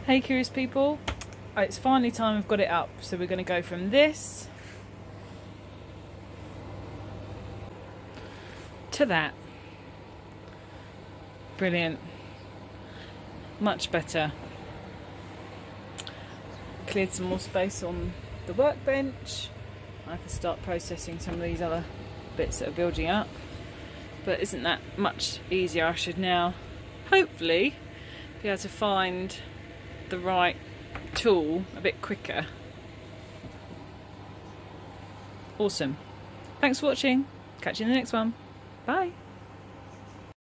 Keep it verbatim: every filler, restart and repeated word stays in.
Hey curious people, it's finally time I've got it up, so we're going to go from this to that. Brilliant, much better. Cleared some more space on the workbench. I can start processing some of these other bits that are building up, but isn't that much easier? I should now hopefully be able to find the right tool a bit quicker. Awesome. Thanks for watching. Catch you in the next one. Bye.